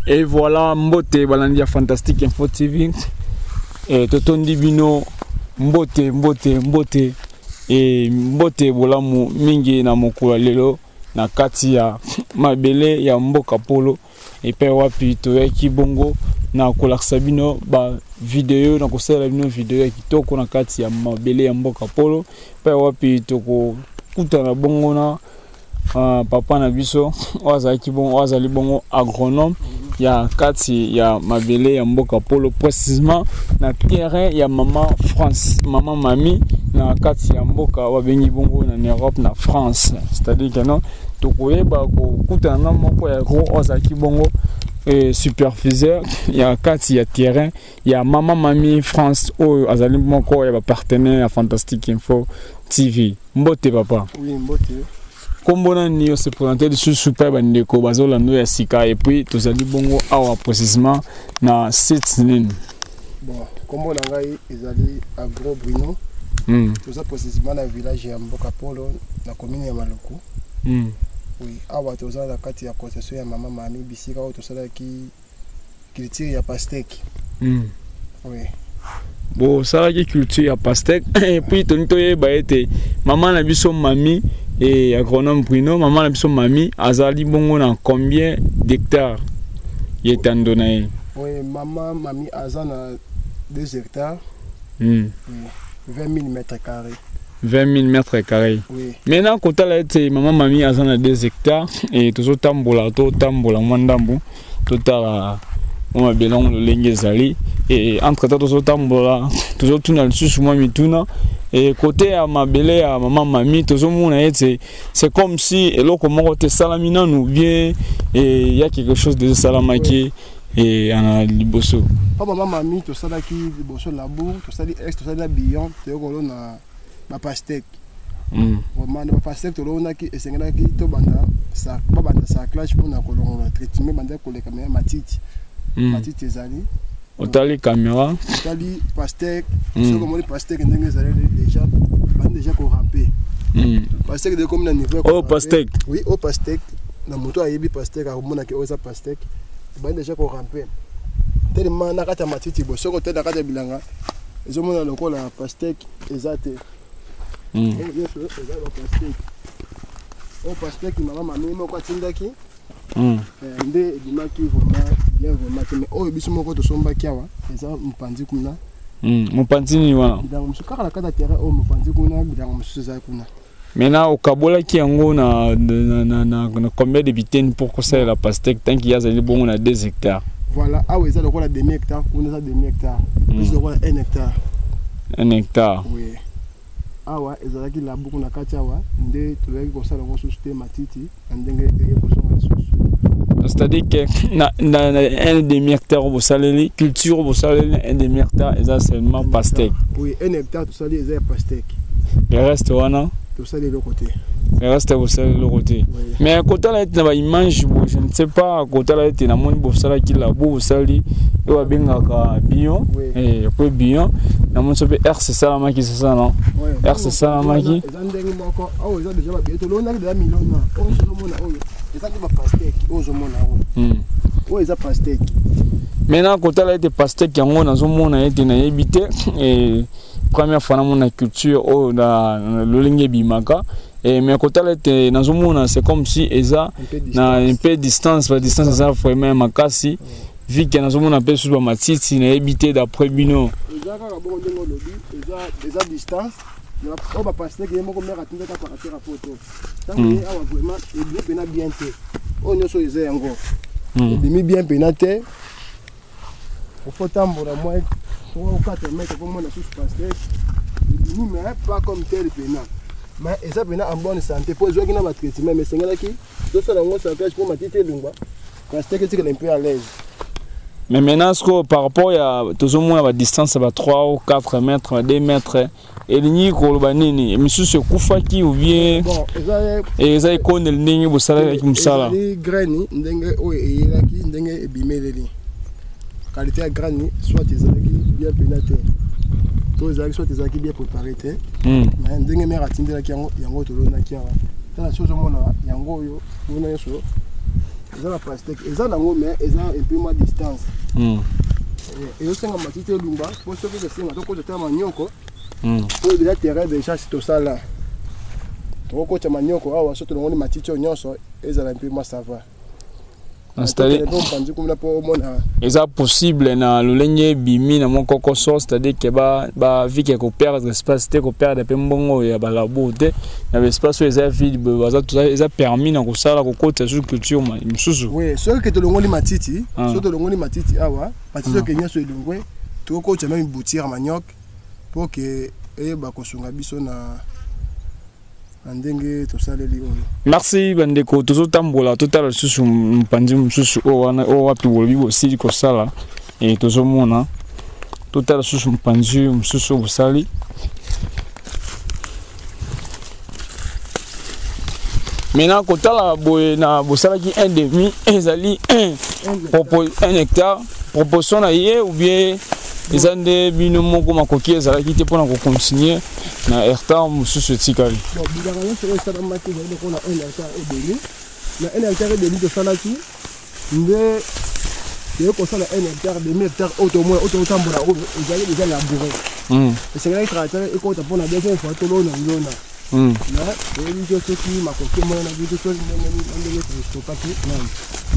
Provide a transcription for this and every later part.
Et voilà, Mbote, Balandia Fantastique Info TV. Et Toton Divino, Mbote. Et Mbote, voilà, mingi na mokula lelo, na kati ya mabele ya mboka polo. Et pe wapi toyaki bongo na kolakisa bino ba video na kosala bino video ya kitoko na kati ya mabele ya mboka polo. Pe wapi toko kutana bongo na papa na biso wazaki bongo wazali bongo agronome ya kati ya mabele ya mboka polo, précisément na terrain ya mama France, mama mami na kati ya mboka wabengi bongo na Europe na France. C'est-à-dire que non tokoyeba ko kutana moko ya gros wazaki bongo superviseur ya kati ya terrain ya mama mami France o azali moko ya ba partenaire ya Fantastique Info TV. Mbote papa. Oui, Mbote. Kombona ni se présenter sur super bandeko bazola no ya sika et puis tozali bongo awa précisément na Sitnin. Bon, kombona ngai ezali agro Bruno. Toza précisément na village ya Mboka Polo na commune ya Maluku. Oui, awa toza na kati ya concession ya mama mami bisika o tosala ki culture ya pastèque. Oui. Bon, ça la culture ya pastèque et puis tonito yeba ete maman na biso mami et agronome Bruno, maman la biso mami azali bongo na combien d'hectares yetandonaye? Oui, maman mami azana 2 hectares. Oui, 20 000 mètres carrés. 20 000 mètres carrés. Oui. Maintenant, quand elle a été maman mamie azana 2 hectares et tout tambola mwandambu total on a belong le lengezali et entre temps tout tambola tout tuna le sous moi mituna et côté à ma belle à maman mamie tout le monde c'est comme si et là comment côté salamina nous vient et il y a quelque chose de salamaki et en liboso papa maman mamie tout ça là qui liboso labour tout ça dit ex tout ça là billon tu vois na ba pastèque. Vraiment na pastèque to lona ki esengela ki to banda sa ba banda sa clash pour na kolonga traitement banda ko le caméra matiti matiti ezali otali caméra otali pastèque so comme les pastèques ndenge ezali déjà banda déjà ko ramper pastèque de comme na niveau oh pastèque oui oh pastèque na moto ayebi pastèque a mona ki oza pastèque banda déjà ko ramper tellement na kata matiti bo soko tena kata bilanga ezomona lokola pastèque ezate pastèque maman mami moko atindaki nde ebimaki vraiment mais oyo biso moko tosombaki awa eza mopanzi kuna mopanzi nini wana bilango mosusu kaka na kati ya terrain oyo mopanzi kuna bilango mosusu ezali kuna maintenant okabolaki yango na combien de biteni pour kosalela pastèque tant qu'il y a azali bongo na 2 hectares voilà awa eza lokola demi hectare kuna eza demi hectare plus lokola 1 hectare 1 hectare oui awa ezalaki la buku na kati awa nde tozalaki kosala ngo susu te matiti ndenge eye kosonga lisusu. C'est-à-dire que na 1 demi-hectare bosaleli culture bosaleli 1 demi-hectare eza seulement pastèque. Oui, 1 hectare tosali eza pastèque. Le reste wana tosali le côté. Le reste bosaleli le côté. Mais côté là na ba image je ne sais pas côté là na moni bosala ki la bosali et wa bengaka bion et peu bion na mon sope R c'est ça la maki c'est ça non R c'est ça la maki ezandenge moko awo eza déjà ba bieto lona ki da million na on se mona oyo ezaki ba pastèque ozo mona oyo oyo eza pastèque maintenant côté là était pastèque yango na zo mona ete na yebite et première fois na mon culture au na lolenge bimaka et mais côté là était na zo mona c'est comme si eza na un peu distance la distance ça vraiment makasi vu que nous avons un peu sur ma petite, si nous habité d'après Bino. Déjà distance, on va passer que mon mère a tenu à partir à photo. Tant que vraiment il bien bien fait. On ne soit les encore. Il bien pénaté. Au faut tambour à moi 3 ou 4 mètres pour moi la souche passer. Il mais pas comme tel pénat. Mais ça pénat en bonne santé pour jouer qui n'a pas traitement mais c'est là qui tout ça dans ça cache pour ma petite lingua. Parce que tu es un peu à l'aise. Mais maintenant, par rapport à tout le monde, la distance va 3 ou 4 mètres, 2 mètres. Et l'igni kolbanini, monsieur se koufaki ou bien. Et ça est con le nini vous savez avec Moussala. Les graines, ndenge o et là qui ndenge bimeli. Qualité à graines, soit tes aki bien pénaté. Tous les soit tes aki bien préparé. Mais ndenge mère atinde la kiango yango to lona kiawa. La chose au monde yango yo, on a yo. eza na pastèque eza nango mais eza un peu moins distance ezosenga matiti elumba mpo soki esenga tokota manioko oyo déjà terrain déjà si tosala tokokota manioko awa so tolongoli matiti oyo nyonso ezala un peu moins ça va. C'est possible na lolenge bimi na moko koso, c'est-à-dire que ba vie que perdre espace te ko perdre pe mbongo ya ba labo te na espace eza vide baza tout ça eza permis na ko sala ko côté sur culture msusu. Oui, ce que tolongoli matiti, so tolongoli matiti awa, matiti ke nyaso elongwe, to ko tshama mboutir manioc pour que ba kosunga biso na merci bandeko tozotambola totala lisusu mpanzi mosusu oyo wapi bolobi bosili kosala e tozomona totala lisusu mpanzi mosusu bosali maintenant kotala boye na bosalaki 1,5 ezali 1 hectare proportion na ye ou bien les années bino moko makoki ezalaki te mpona kocontinue na hectare mosusu etikali. Bon, bilanga nyonso oyo esalamaki ezali lokola 1 hectare edemi na 1 hectare edemi tosalaki nde toye kosala 1 hectare demi hectare oyo tomona oyo totambola oyo ezali déjà labouré esengelaki tracteur ekota mpona deuxième fois tolona nzona na toyebi te soki makoki mona na biso to ndenge tostopaki nani.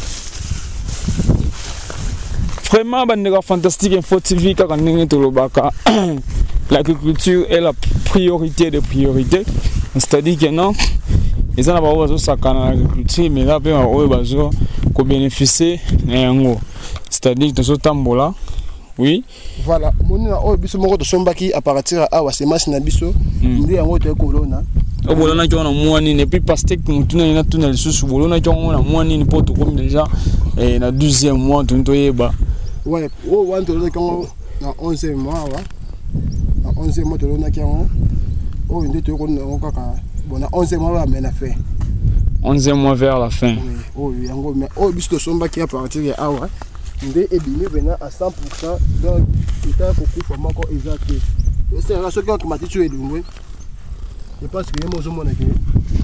Vraiment, bandeko fantastique Info TV kaka ndenge tolobaka l'agriculture est la priorité de priorité, c'est-à-dire que non les gens là-bas bazo sakana l'agriculture mais là pe bazo bazo ko bénéficier na yango, c'est-à-dire que tozotambola oui voilà monina oyo biso moko tosombaki à partir awa semence na biso ndi yango to kolona o bolona ki ona mwani ne puis pastèque mutuna ina tuna lisusu bolona ki ona mwani ni poto comme déjà na 12e mois toyeba. Ouais, oh, on tourne quand dans 11e mois, dans 11e mois, on a quand oh, une deux bon, dans 11e mois, mais la fin. 11e mois vers la fin. Oui, oui, en gros, mais oh, bis de somba qui a partir de awa, ndé ebimé venant à 100%, donc il t'a beaucoup pour moi encore exact. Et c'est la chose qui m'a dit tu es doué. Je pense que moi je m'en ai dit.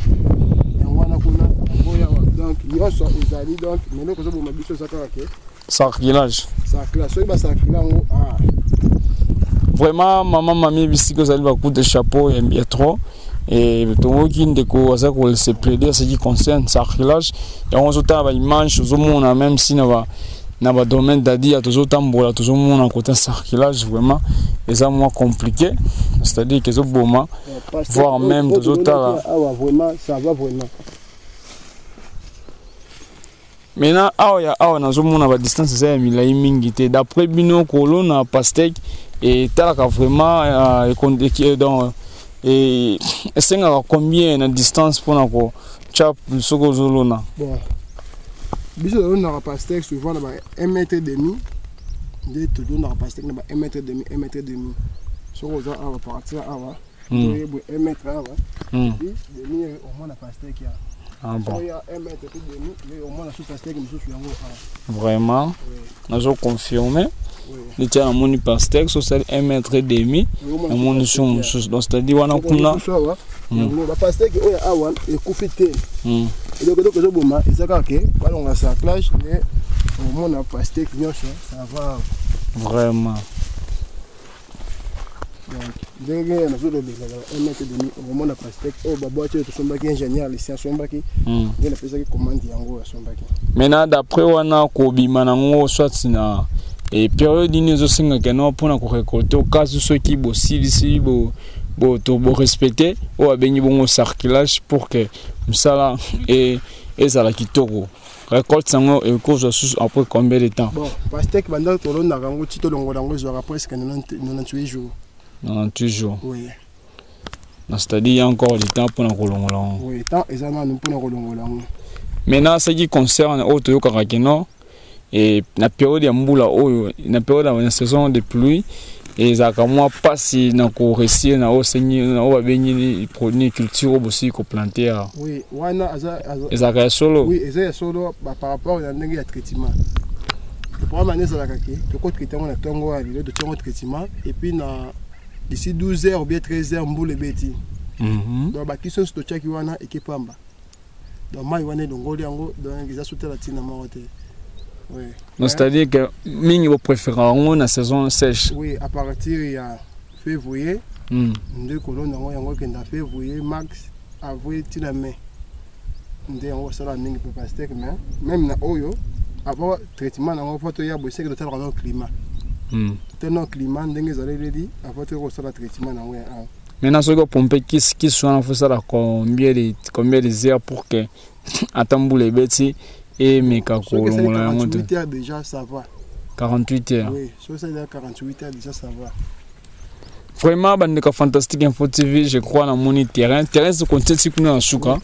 Donc, il y a ça, donc, mais nous, quand on m'a dit ça, ça sarclage. Ah. Vraiment, maman m'a mis bisiko ça va coûter chapeau et trop. Et tout qui ndeko ça qu'on se plaider ce qui concerne sarclage. Et on s'entend avec image, tout le monde même si na ba domaine d'adi à tout tambola tout le monde en côté sarclage vraiment et ça moins compliqué. C'est-à-dire que ce moment voire même tout autres vraiment ça va vraiment. Maintenant, awa nazomona ba distance ça ya milai mingi te d'après bino kolona pastèque et talaka vraiment dans et esenga combien na distance pour na ko chap soko zolona. Bon. Biso na pastèque souvent na 1 mètre demi. De tout na pastèque na 1 mètre demi, 1 mètre demi. Soko za awa partir awa. Donc 1 mètre awa. Demi au moins na pastèque ya. Ah bon. Vraiment, nous avons confirmé. Les tiens à mon pastèque, c'est 1 mètre demi. À mon son, donc c'est-à-dire on a comme là. La pastèque est coupée. Et donc je bomba, et ça que quand on a sa clash, mais au moins la pastèque ça va. Vraiment. Donc, dès que nous avons 1 mètre demi, au moment de la pastèque, oh, bah, tu es ingénieur, les sciences sont baki. Il y a des personnes qui commandent yango sont baki. Maintenant, d'après wana kobi manango soit na et période nous singa que non pour na ko récolter au cas où ceux qui bossili bo respecter ou abeni bon circulage pour que ça et ça la kitoko. Récolte sango et cause après combien de temps? Bon, pastèque pendant que l'on a gango tito longo dango zo presque 98 jours. 98 jours. Oui. C'est-à-dire il y a encore du temps pour nous prolonger. Oui, temps exactement pour nous prolonger. Maintenant, ce qui concerne Otoyo Karakeno et la période de Mboula, la période de la saison de pluie, et ça comment passer dans le récit, dans le produits culture aussi qu'on planter. Oui, wana et ça solo. Oui, et ça solo par rapport à un traitement. Le problème c'est que le traitement on a tongo à l'île de traitement et puis d'ici 12h ou bien 13h mboule beti. Donc ba question stocha ki wana ekipamba. donc mai wana longoli yango donc eza sauté la tina moko te. Oui. Donc c'est-à-dire que mingi vous préférez en saison sèche. Oui, à partir il y a février. Deux colonnes yango kenda février max avril tina mai. Ndé yango sala mingi pour pastèque mais même na oyo avant traitement yango faut to ya bosser que dans le climat. Tellement climat ndenge ezaleli di avant to sala traitement yango. Maintenant ce que pomper qui soit faut ça combien de heures pour que attendre les bêtes et mes kako 48 heures déjà ça va. 48 heures. Oui, sur ça 48 heures déjà ça va. Vraiment bandeka fantastique info TV, je crois dans mon terrain se compte si kuna suka.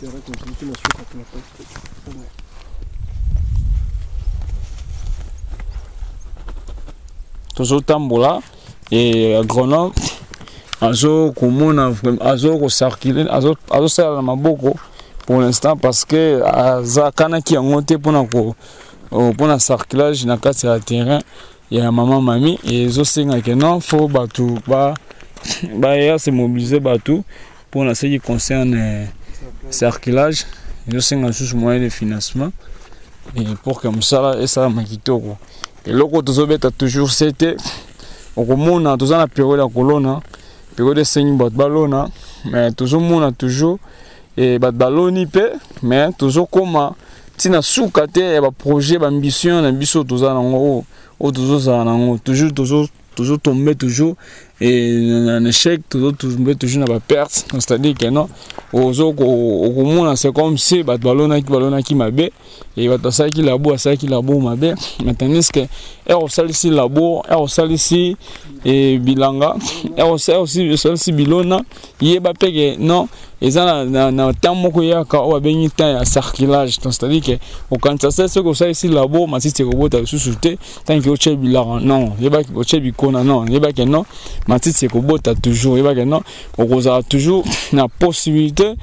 Toujours tambola et agronome azo komona vraiment azo ko circuler azo sala na maboko pour l'instant parce que azakana ki yangote pona circulage na kati ya terrain ya maman mami et zo senga que non faut batu ba ya se mobiliser batu pour ce qui concerne circulage zo senga sous moyen de financement et pour que msala et ça makitoko et loko tozo beta toujours c'était okomona toza na période ya kolona période de seigne bat balona mais toujours et bat baloni pe mais toujours comment tina suka te ba projet ba ambition na biso toza nango o toujours za nango toujours tomber toujours et un échec toujours tomber toujours na ba perte c'est-à-dire que non okomona c'est comme si bat balona ki mabe et bat ça qui labo mabe maintenant est-ce que on salisi labo on salisi et bilanga on salisi bilona yeba peke non eza na temps moko yaka o bengi temps ya circulage c'est-à-dire que au quand ça ce que ça ici labo matiti robota sous-souté tant que oche bilanga non yeba ki oche bikona non yeba que non matiti robota toujours yeba que non okoza toujours na possibilité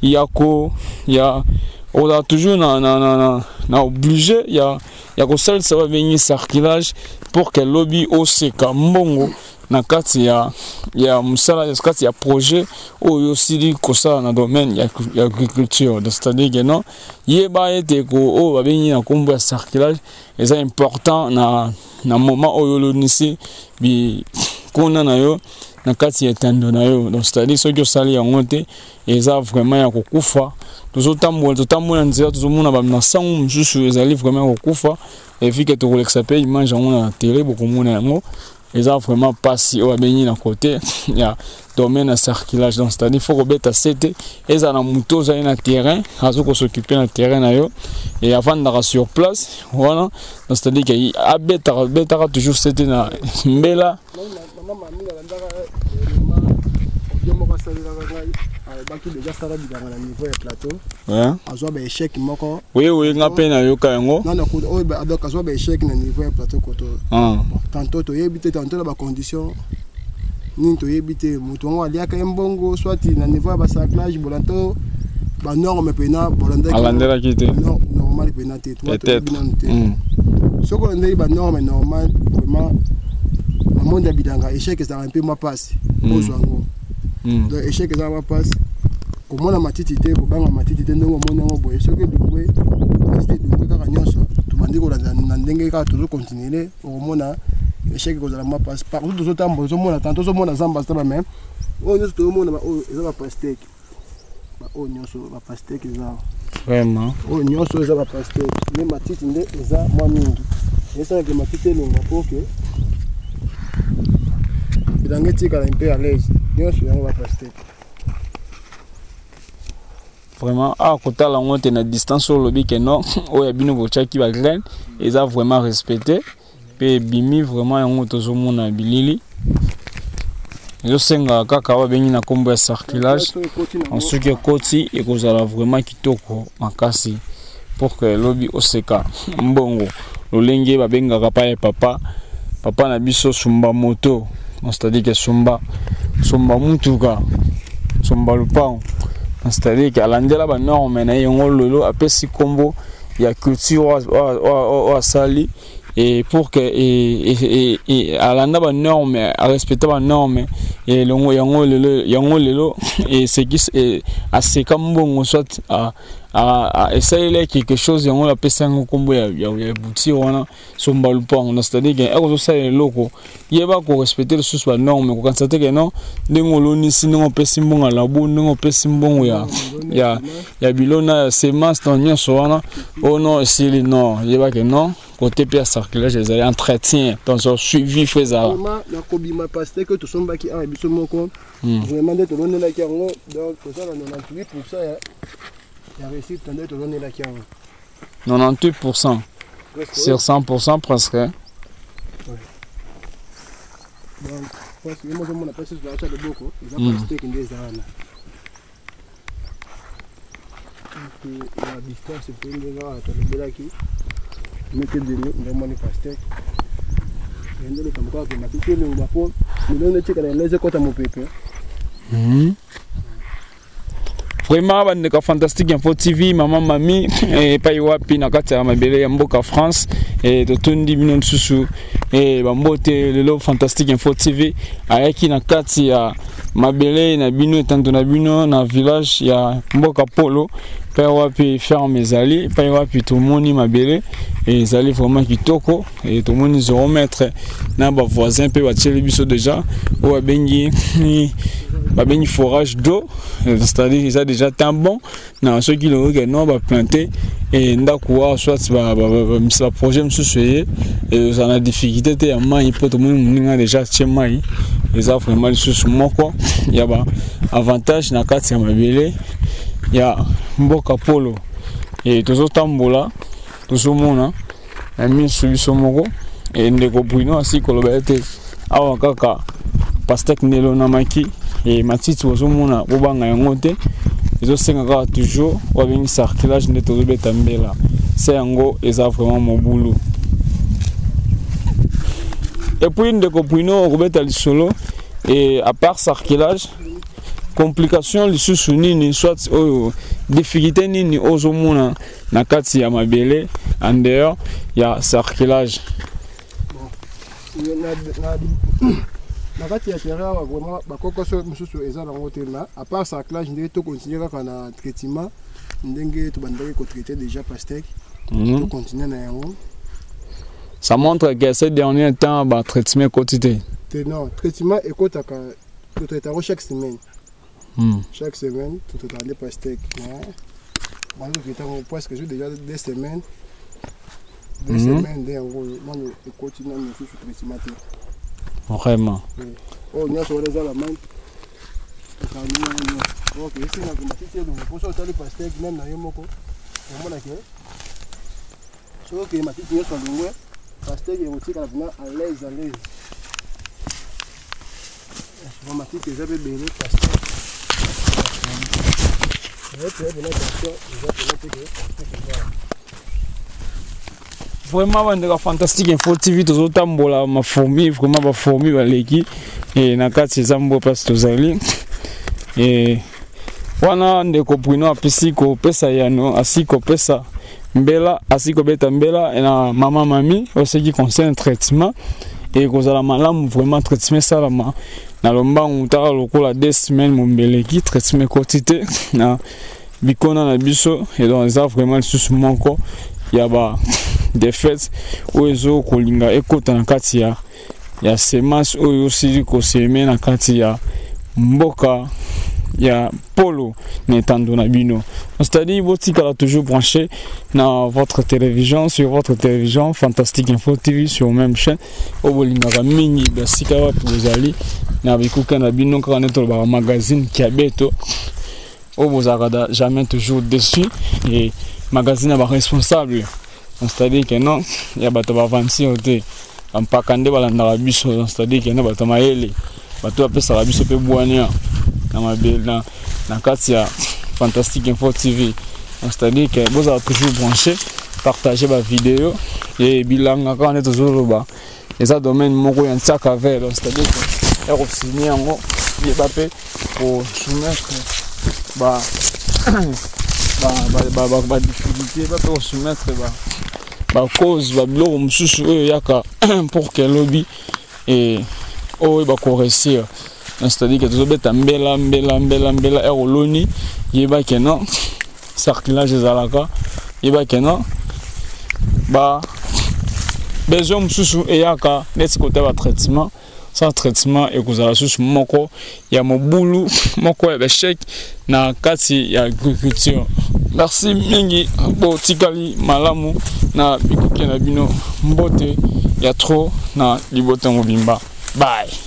on a toujours obligé il y a que ça va venir circulage pour que lobby au seka mbongo na kati ya musala kati ya projet oyo sili kosa na domaine ya agriculture c'est-à-dire que non yeba ete ko o ba venir na kombo ya circulage et c'est important na moment oyo lonisi bi kona na yo na kati ya tando na yo donc c'est-à-dire ce que sali yango te eza vraiment ya kokufa tozotambola nzela tozomona bamina sango mosusu ezali vraiment kokufa et puis que tokolekisa pe image yango na télé bokomona yango eza vraiment pasi oyo abengi na côté ya domaine ya circulage donc c'est-à-dire faut kobeta sete eza na moto ozali na terrain azokosokipe na terrain na yo et avandaka sur place voilà donc c'est-à-dire que abetaka toujours sete na mbela baki déjà sala bidanga na niveau ya plateau azwa ba échec moko oui ngape na yoka yango non donc azwa ba échec na niveau ya plateau koto tantôt to yebite tantôt na ba condition ni to yebite mutu ngo aliaka mbongo soit na niveau ya ba cyclage bolanto ba norme pena bolanda alandela kite non normal pena te toi to binante soko ndei ba norme normal vraiment le monde bidanga échec ça un peu ma passe bozwango donc échec ça va passe comment la matiti te ko banga matiti te ndongo mona ngo boye soki dubwe matiti dubwe kaka nyonso tumandi ko na ndenge ka toujours continuer au mona échec ko za ma passe par tout tambo zo mona tanto zo mona zamba sta même o nyonso to mona ba o eza ba pastèque ba o nyonso ba pastèque eza vraiment o nyonso eza ba pastèque mais matiti nde eza moi mingi eza que matiti longa poke bidangeti kala un peu à l'aise nyonso yango ba pastèque vraiment kota la honte na distance sur le bic non oya bino bochaki ba graine eza vraiment respecté pe bimi vraiment yango tozomona bilili yo senga kaka wa bengi na kombo ya circulage en ce qui koti et kozala vraiment kitoko makasi pour que lobi oseka mbongo lolenge ba benga kapa ya papa na biso sumba moto c'est-à-dire que sumba mutuka sumba lupao c'est-à-dire que alandela ba norme na yongo lolo apesi kombo ya culture o asali et pour que et à la norme à respecter la norme et yango lelo et c'est qui à c'est comme bon soit à essayer quelque chose yango la pesa ngo kombo ya buti wana somba lupang na c'est-à-dire que eko ça loko yeba ko respecter les sous la norme ko constater que non ndingo loni sinon pesi mbonga la bo ndingo pesi mbongo ya bilona semence dans nyonso wana oh non c'est non yeba que non côté pia circulage les entretien dans son suivi faisable vraiment la kobima pasteur que to somba ki a biso moko vraiment de to lonela ki yango donc ça la 98% ya réussite tendait to lonela ki yango 98% sur 100% presque donc parce que moi on a passé sur la chat de beaucoup ils ont pasteur qui des ana la distance c'est pour une gars to lonela ki mettez de nous vraiment les pastèques et nous comme quoi que ma petite nous va pour nous donner check les côtés mon pépé vraiment bande ka fantastique info TV maman mami et pa wapi na kati ya mabele ya mboka France et to tundi bino susu et bambote lelo fantastique info TV ayaki na kati ya mabele na bino tanto na bino na village ya mboka polo pa wapi ferme ezali pa wapi to moni mabele et ezali vraiment kitoko et to moni 0 mètre na ba voisin pe ba tcheli biso déjà o bengi forage d'eau, c'est-à-dire ça déjà tant bon na ceux qui l'ont que non va planter et ndakwa soit ça projet monsieur et ça a difficulté te mai pour tout le monde déjà chez mai et ça vraiment le sous moko il y a avantage na kati ya mabele ya mboka polo et toujours tambola toujours mona na mi solution moko et ndeko Bruno asi kolobete awa kaka pastek nelo na maki et matiti ozomona obanga yango te ezosenga toujours wabengi circulage nde tozobeta mbela c'est yango eza vraiment mobulu et puis ndeko Bruno okobeta lisolo et à part circulage complication lisusu nini soit difficulté nini ozomona na kati ya mabele en dehors ya circulage na kati ya terrain vraiment bakokoso mususu eza nango te na à part circulage ndenge to continuer kaka na traitement ndenge to bandaki ko traiter déjà pastèque to continuer na yango ça montre que ces derniers temps ba traitement quotidien non traitement ekotaka to traiter chaque semaine chaque semaine to traiter pastèque moi je traiter presque déjà 2 semaines de yango man continue na mususu traitement te vraiment. Oh, nous sommes les Allemands. Ok, ici, on a commencé à pour ça, le pasteur qui même n'a rien moko. On a que. Sauf que ma petite nièce a loué. Pasteur qui est aussi à l'aise. Ma petite que j'avais béni, pasteur. Vraiment bandeka fantastique info TV tozotambola ma fourmi vraiment ba fourmi baleki et na kati zambo parce tozali et wana ndeko Bruno apesi ko pesa yano asiko pesa mbela asiko beta mbela na mama mami aussi qui concerne traitement et kozala malamu vraiment traitement salama na lombangu ta lokola 2 semaines mombeleki traitement quotité na bikona na biso et donc ça vraiment sous moko ya ba des fêtes où ezo kolinga ekota na kati ya semence oyo aussi ko seme na kati ya mboka ya polo netando na bino c'est-à-dire botika toujours branché na votre télévision sur votre télévision Fantastique Info TV sur même chaîne obolinga mingi basika wa pozali na bikuka na bino ka neto ba magazine Kiabeto obozaka jamais toujours dessus et magazine ba responsable c'est-à-dire que non il y a bato ba vansi ote ampakande balanda biso c'est-à-dire que non bato maele bato apesa biso pe bwania na mabel na kati ya Fantastique Info TV c'est-à-dire que vous avez toujours branché partager ma vidéo et bilanga quand on est toujours ba et ça domaine moko ya nsaka vers c'est-à-dire que ero signer ngo il est pas pour soumettre ba difficulté pas pour soumettre ba cause ba biloko mususu oyo yaka pour que lobby et oyo ba corriger. C'est-à-dire que tozobeta mbela eroloni yeba que non circulage ezalaka yeba que non ba besoin mususu eyaka neti côté ba traitement sans traitement et kozala susu moko ya mobulu moko ya échec na kati ya agriculture. Merci mingi bo tikali malamu na bikuke na bino mbote ya trop na libote mobimba. Bye.